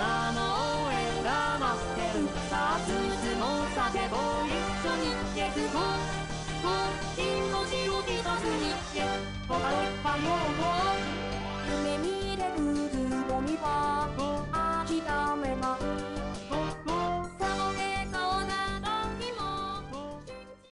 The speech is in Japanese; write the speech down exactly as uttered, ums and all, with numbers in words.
なの応援が待ってる。さあつつも叫ぼう一緒に。イエスゴーゴー、命を一つに。イエス、他のパリを